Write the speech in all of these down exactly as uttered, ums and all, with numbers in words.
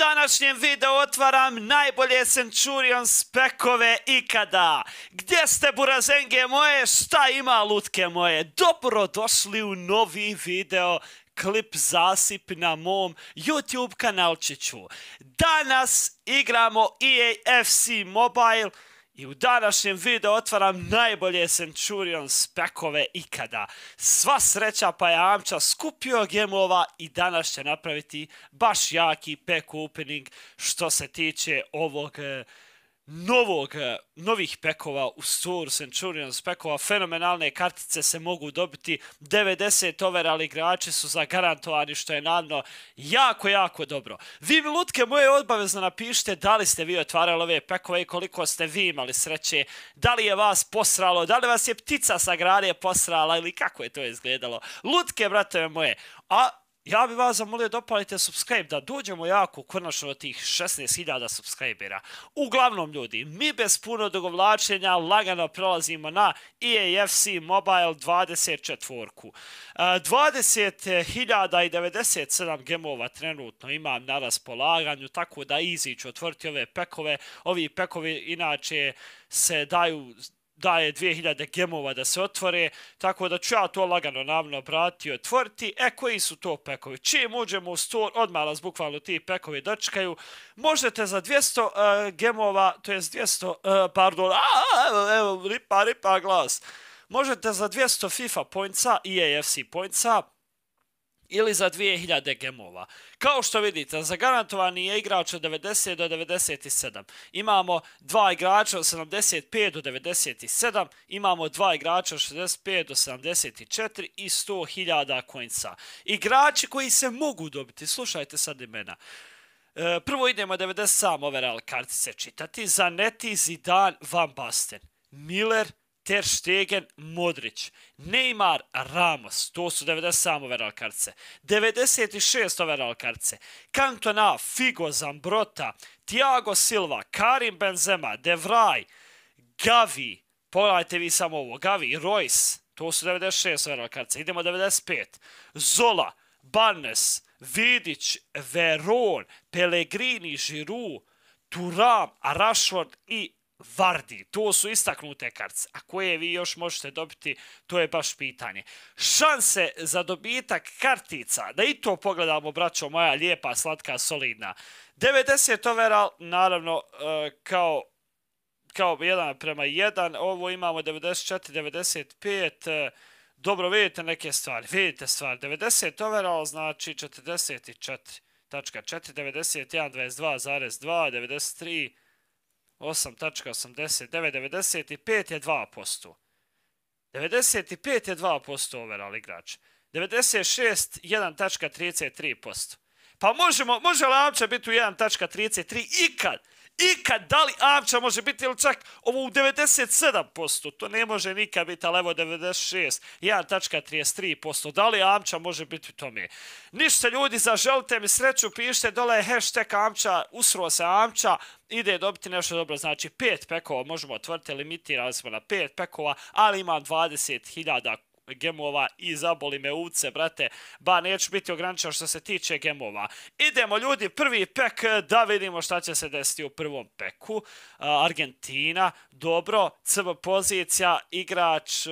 današnjem videu otvaram najbolje Centurion spekove ikada. Gdje ste, burazenge moje? Šta ima, lutke moje? Dobro došli u novi video klip zasip na mom YouTube kanalčiću. Danas igramo E A F C Mobile i u današnjem videu otvaram najbolje Centurion spekove ikada. Sva sreća pa je Amča skupio gemova i danas će napraviti baš jaki pack opening što se tiče ovog novog, novih pekova u store Centurion spekova. Fenomenalne kartice se mogu dobiti, devedeset overall igrači su zagarantovani, što je naravno jako, jako dobro. Vi mi, lutke moje, obavezno napišite da li ste vi otvarali ove pekove i koliko ste vi imali sreće, da li je vas posralo, da li vas je ptica sa grane posrala ili kako je to izgledalo. Lutke, brate moje, a ja bih vas zamolio da opalite subscribe, da dođemo jako konačno do tih šesnaest hiljada subscribera. Uglavnom, ljudi, mi bez puno dogovlačenja lagano prelazimo na E A F C Mobile dvadeset četiri. dvadeset hiljada devedeset sedam gemova trenutno imam na raspolaganju, tako da easy ću otvoriti ove pekove. Ovi pekovi inače se daju... daje dvije hiljade gemova da se otvore, tako da ću ja to lagano naravno brati i otvoriti. E, koji su to pekovi? Čim uđemo u store, odmah nas bukvalno ti pekovi dočekaju. Možete za dvjesto uh, gemova, to je dvjesto, uh, pardon, a, evo, ripa, ripa glas. Možete za dvjesto FIFA pointsa, E A F C pointsa, ili za dvije hiljade gemova. Kao što vidite, zagarantovani je igrač od devedeset do devedeset sedam. Imamo dva igrača od sedamdeset pet do devedeset sedam, imamo dva igrača od šezdeset pet do sedamdeset četiri i sto hiljada coinsa. Igrači koji se mogu dobiti, slušajte sad imena. E, prvo idemo devedeset sedam overall kartice čitati. Zanetti, Zidane, Van Basten, Miller, Ter Stegen, Modrić, Neymar, Ramos, to su devedeset sedam overall kartice. devedeset šest overall kartice. Cantona, Figo, Zambrota, Thiago Silva, Karim Benzema, De Vrij, Gavi, pogledajte vi samo ovo, Gavi, Royce, to su devedeset šest overall kartice. Idemo devedeset pet. Zola, Barnes, Vidić, Veron, Pellegrini, Giroud, Thuram, Rashford i Vardy, to su istaknute kartice, a koje vi još možete dobiti, to je baš pitanje. Šanse za dobitak kartica, da i to pogledamo, braćo moja, lijepa, slatka, solidna. devedeset overall, naravno, kao, kao jedan prema jedan, ovo imamo devedeset četiri, devedeset pet, dobro, vidite neke stvari, vidite stvari, devedeset overall znači četrdeset četiri tačka četiri, devedeset jedan, dvadeset dva zarez dva, devedeset tri, osam tačka osamdeset devet, devedeset pet je dva posto. devedeset pet je dva posto overall igrač. devedeset šest jedan tačka trideset tri posto. Pa možemo, može li Amča biti u jedan tačka trideset tri ikad? Ikad, da li Amča može biti ili čak ovo u devedeset sedam posto? To ne može nikad biti, ali evo devedeset šest, jedan tačka trideset tri posto. Da li Amča može biti u tome? Ništa, ljudi, zaželite mi sreću, pišite dole hashtag Amča, usro se Amča, ide dobiti nešto dobro. Znači pet pekova možemo otvoriti, limitirali smo na pet pekova, ali imam dvadeset hiljada gemova i zaboli me uce, brate, ba neću biti ograničen što se tiče gemova. Idemo, ljudi, prvi pek, da vidimo šta će se desiti u prvom peku. Uh, Argentina, dobro, C B pozicija, igrač,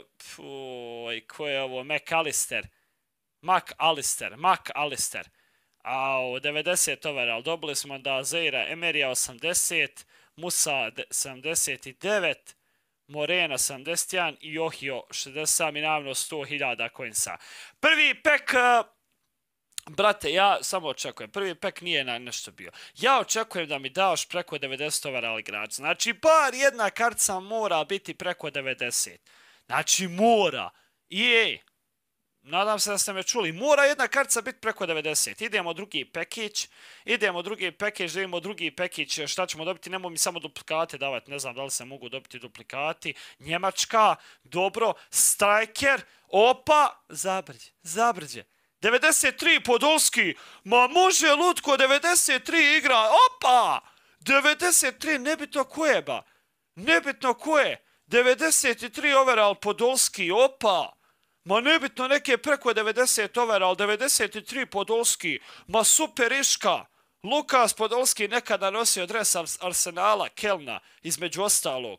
uh, ko je ovo, McAllister, McAllister, McAllister, a u devedeset overall, dobili smo da Zaira Emerija osamdeset, Musa sedamdeset devet, Morena sedamdeset jedan i Ohio šezdeset sedam i naravno sto hiljada coinsa. Prvi pek, brate, ja samo očekujem, prvi pek nije na nešto bio. Ja očekujem da mi daoš preko devedeset overall igrač. Znači, bar jedna kartica mora biti preko devedeset. Znači, mora. I nadam se da ste me čuli. Mora jedna kartica biti preko devedeset. Idemo drugi pekić. Idemo drugi pekić. Da imamo drugi pekić. Šta ćemo dobiti? Nemo mi samo duplikate davati. Ne znam da li se mogu dobiti duplikati. Njemačka. Dobro. Striker. Opa. Zabrđe. Zabrđe. devedeset tri Podolski. Ma može, lutko, devedeset tri igra. Opa. devedeset tri. Nebitno ko je, ba. Nebitno ko je. devedeset tri overall Podolski. Opa. Ma nebitno, neke preko devedeset overall, devedeset tri Podolski, ma super iška, Lukas Podolski nekada nosio dres Arsenala, Kelna, između ostalog.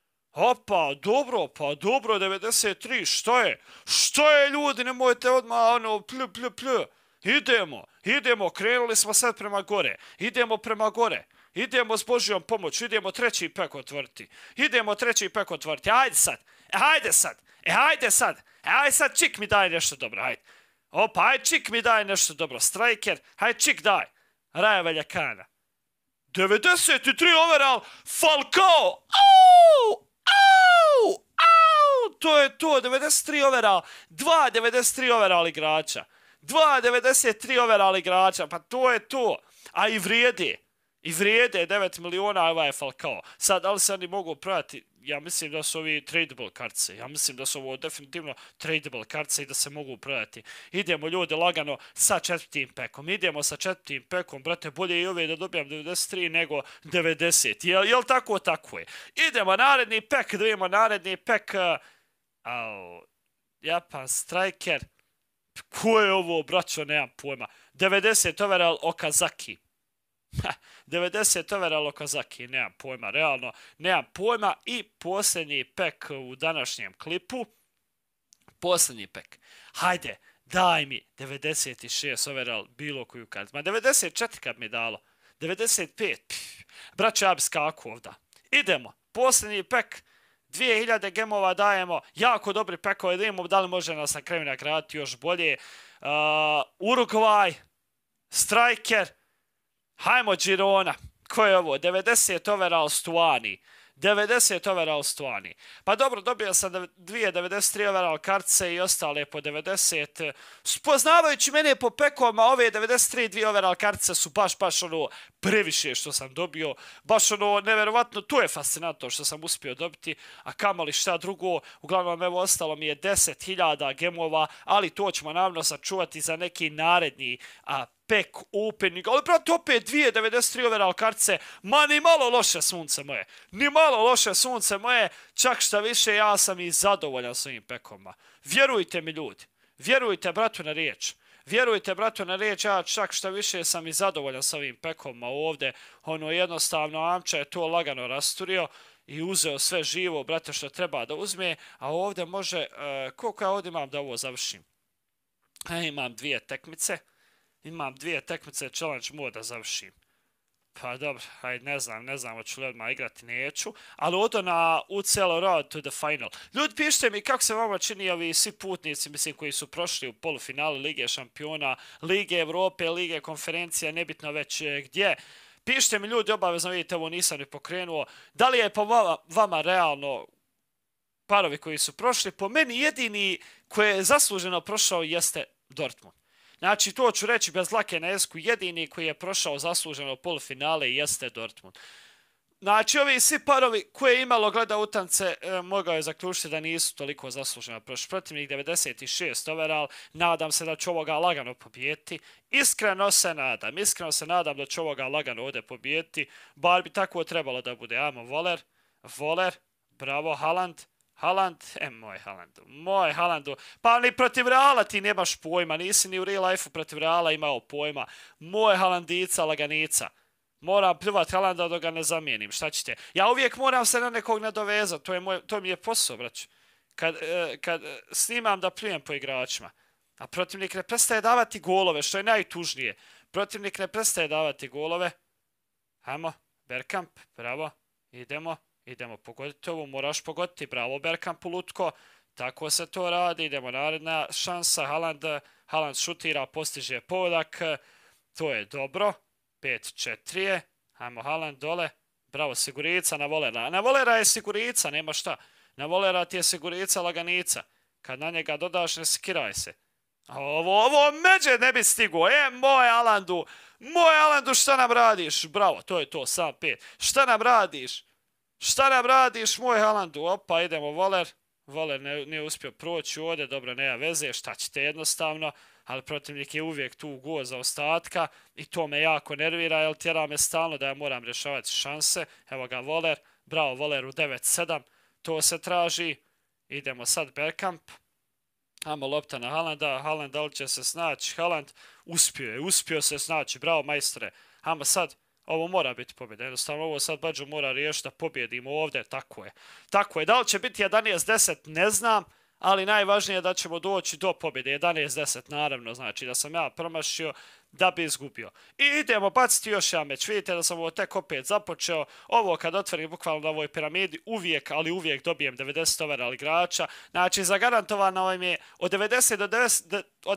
Opa, dobro, pa dobro, devedeset tri, što je? Što je, ljudi, nemojte odmah, ono, plju, plju, plju. Idemo, idemo, krenuli smo sad prema gore, idemo prema gore, idemo s Božjom pomoć, idemo treći pek otvoriti, idemo treći pek otvoriti, ajde sad, e, hajde sad, e, hajde sad, e, hajde sad, čik mi daj nešto dobro, hajde. Opa, hajde, čik mi daj nešto dobro, striker, hajde, čik daj, Raja Valjakana. devedeset tri overall, Falcao, au! Au! Au! To je to, devedeset tri overall, dva devedeset tri overall igrača. Dva devedeset tri overall igrača, pa to je to. A i vrijede. I vrijede devet miliona, ovaj je Falcao. Sad, da li se oni mogu prodati? Ja mislim da su ovi tradable kartice. Ja mislim da su ovo definitivno tradable kartice i da se mogu prodati. Idemo, ljudi, lagano sa četvrtim pekom. Idemo sa četvrtim pekom, brate, bolje i ove da dobijam devedeset tri nego devedeset. Jel, jel tako? Tako je. Idemo, naredni pek, da vidimo naredni pek. Au, Japan Striker. Ko je ovo, braćo, nemam pojma. devedeset overall Okazaki. devedeset overall Okazaki, nemam pojma, realno, nemam pojma. I posljednji pek u današnjem klipu. Posljednji pek. Hajde, daj mi devedeset šest overall bilo koju kartu. Ma devedeset četiri kad mi je dalo. devedeset pet. Pff, braćo, ja bi skako ovdje. Idemo, posljednji pek. dvije hiljade gemova dajemo, jako dobri pekove, da imamo da li može nas na kraju nagraditi još bolje. Uh, Uruguay, Striker, hajmo Girona, ko je ovo, devedeset overall Stuani, devedeset overall Stuani. Pa dobro, dobio sam dvije devedeset tri overall kartice i ostale po devedeset. Spoznavajući mene po pekovima, ove devedeset tri dvije overall kartice su baš, baš ono previše što sam dobio. Baš ono neverovatno, to je fascinantno što sam uspio dobiti, a kamoli šta drugo. Uglavnom, evo, ostalo mi je deset hiljada gemova, ali to ćemo naravno sačuvati za neki naredni a, pek opening. Ali, brate, opet dvije devedeset tri overall kartice, ma ni malo loše, sunce moje. Ni malo loše, sunce moje, čak šta više, ja sam i zadovoljan s ovim pekovima. Vjerujte mi, ljudi. Vjerujte, bratu, na riječ. Vjerujte, bratu, na riječ, ja čak šta više sam i zadovoljan s ovim pekovima ovdje. Ono, jednostavno, Amča je to lagano rasturio i uzeo sve živo, brate, što treba da uzme. A ovdje može, uh, koliko ja ovdje imam da ovo završim? E, imam dvije tekmice. Imam dvije tekmice, challenge moda završim. Pa dobro, hajde, ne znam, ne znam, hoću li odmah igrati, neću. Ali odo na U C L Road to the final. Ljudi, pišite mi kako se vama čini ovi svi putnici, mislim, koji su prošli u polufinalu Lige šampiona, Lige Evrope, Lige konferencija, nebitno već gdje. Pišite mi, ljudi, obavezno, vidite, ovo nisam ni pokrenuo. Da li je po vama, vama realno parovi koji su prošli? Po meni jedini koji je zasluženo prošao jeste Dortmund. Znači, to ću reći bez lake na jeziku, jedini koji je prošao zasluženo polufinale jeste Dortmund. Znači, ovi svi parovi koje je imalo gleda utance, e, mogao je zaključiti da nisu toliko zasluženo prošli. Protivnik devedeset šest overall, nadam se da će ovoga lagano pobijeti. Iskreno se nadam, iskreno se nadam da će ovoga lagano ovdje pobijeti, bar bi tako trebalo da bude. Ajmo, Voler, Voler, bravo, Haaland. Haaland, e, moj Haalandu, moj Haalandu, pa ni protiv Reala ti nemaš pojma, nisi ni u real life-u protiv Reala imao pojma, moj Haalandica, laganica, moram plivat Haalanda da ga ne zamijenim, šta ćete, ja uvijek moram se na nekog nadovezati, to, je moj, to mi je posao, brać, kad, eh, kad snimam da plijem po igračima, a protivnik ne prestaje davati golove, što je najtužnije, protivnik ne prestaje davati golove, hajmo, Bergkamp, bravo, idemo. Idemo pogoditi ovo, moraš pogoditi, bravo Bergkamp, lutko, tako se to radi, idemo naredna šansa, Haaland, Haaland šutira, postiže pogodak, to je dobro, pet četiri je, hajmo Haaland dole, bravo, sigurica na Volera, na Volera je sigurica, nema šta, na Volera ti je sigurica, laganica, kad na njega dodaš, ne skiraj se, ovo, ovo međe ne bi stigo, e, moj Haalandu, moj Haalandu, šta nam radiš, bravo, to je to, sam pet, šta nam radiš? Šta nam radiš, moj Haalandu? Opa, idemo, Voler. Voler ne, nije uspio proći ovdje, dobro, nema veze, šta ćete jednostavno, ali protivnik je uvijek tu go za ostatka i to me jako nervira, jer tjera me stalno da ja moram rješavati šanse. Evo ga, Voler, bravo, Voler u devet sedam, to se traži. Idemo sad Bergkamp. Amo lopta na Haalanda, Haaland da li će se snaći, Haaland uspio je, uspio se snaći, bravo majstore. Hajmo sad, ovo mora biti pobjeda, jednostavno ovo sad Bađo mora riješiti da pobjedimo ovdje, tako je. Tako je, da li će biti jedanaest deset, ne znam, ali najvažnije je da ćemo doći do pobjede, jedanaest deset naravno, znači da sam ja promašio da bi izgubio. I idemo baciti još jedan meč, vidite da sam ovo tek opet započeo, ovo kad otvorim bukvalno na ovoj piramidi, uvijek, ali uvijek dobijem devedeset overall igrača, znači zagarantovano vam je od devedeset do devedeset, od,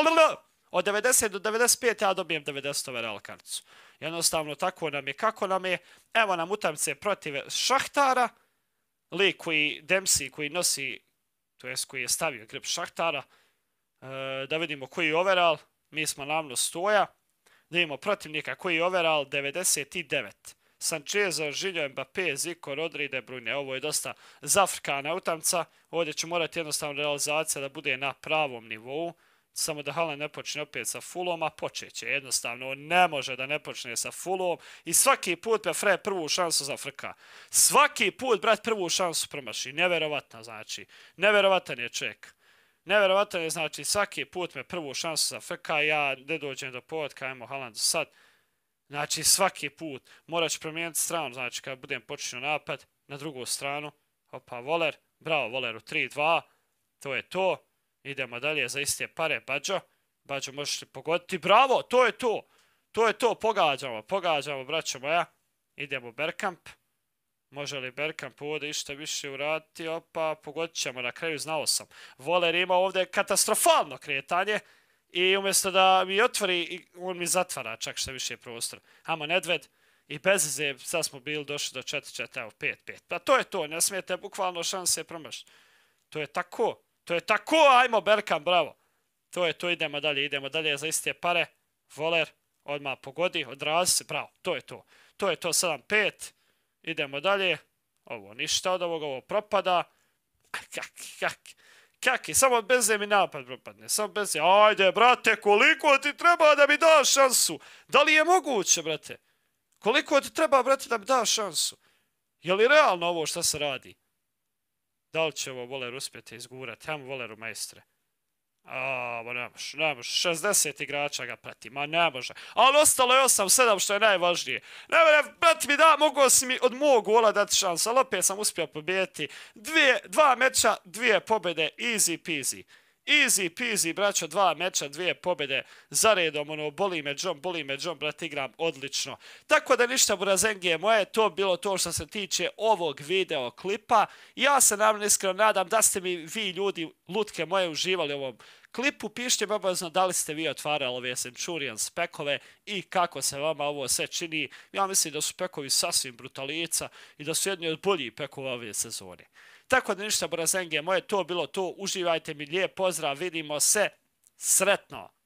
od devedeset do devedeset pet ja dobijem devedeset overall karticu. Jednostavno tako nam je, kako nam je, evo nam utakmice protiv Šahtara, lik koji, Dempsey koji nosi, to jest koji je stavio grb Šahtara, e, da vidimo koji je overall, mi smo namno stoja, da vidimo protivnika koji je overall devedeset devet. Sanchez, Žiljo, Mbappé, Zico, Rodri, De Bruyne. Ovo je dosta zafrkana utakmica, ovdje će morati jednostavno realizacija da bude na pravom nivou, samo da Haaland ne počne opet sa Fulom, a počeće. Jednostavno, ne može da ne počne sa Fulom i svaki put me Fred prvu šansu zafrka. Svaki put, brat, prvu šansu promaši. Neverovatno, znači. Neverovatan je čovjek. Neverovatan je, znači, svaki put me prvu šansu zafrka, ja ne dođem do povodka, ajmo Haalandu sad. Znači, svaki put. Morat ću promijeniti stranu, znači, kad budem počinio napad, na drugu stranu. Opa, Voler. Bravo, Voler u tri dva. To je to. Idemo dalje za iste pare, Bađo. Bađo, možeš li pogoditi? Bravo, to je to. To je to, pogađamo, pogađamo, braćo moja. Idemo Bergkamp. Može li Bergkamp ovdje išta više uraditi? Opa, pogodit ćemo, na kraju znao sam. Voler ima ovdje katastrofalno kretanje. I umjesto da mi otvori, on mi zatvara čak što više prostor. Hajmo Nedved. I bez ize, sad smo bili došli do četiri četiri, evo pet pet. Pa to je to, ne smijete bukvalno šanse promašiti. To je tako. To je tako, ajmo Bergkamp, bravo. To je to, idemo dalje, idemo dalje za iste pare. Voler, odmah pogodi, odrazi se, bravo, to je to. To je to, sedam pet. Idemo dalje. Ovo ništa od ovoga, ovo propada. Kaki, kaki, kaki, samo bez mi napad propadne, samo bez ajde, brate, koliko ti treba da mi daš šansu? Da li je moguće, brate? Koliko ti treba, brate, da mi daš šansu? Je li realno ovo što se radi? Da li će ovo Voler uspjeti izgurati? Hajmo Voleru, majstre. A, ma ne može, ne može. šezdeset igrača ga prati, ma ne može. Ali ostalo je osam sedam što je najvažnije. Ne, ne, brati mi da, mogao si mi od mog gola dati šansu, ali opet sam uspio pobijeti. Dvije, dva meča, dvije pobjede, easy peasy. Easy peasy, braćo, dva meča, dvije pobjede za redom, ono, boli me John, boli me John, brat, igram odlično. Tako da ništa, burazengije moje, to bilo to što se tiče ovog video klipa. Ja se naravno iskreno nadam da ste mi vi ljudi, lutke moje, uživali u ovom klipu. Pišite mi obavezno da li ste vi otvarali ove Centurion spekove i kako se vama ovo sve čini. Ja mislim da su pekovi sasvim brutalica i da su jedni od boljih pekova ove sezone. Tako da ništa, burazengije moje, to bilo to. Uživajte mi, lijep pozdrav, vidimo se, sretno!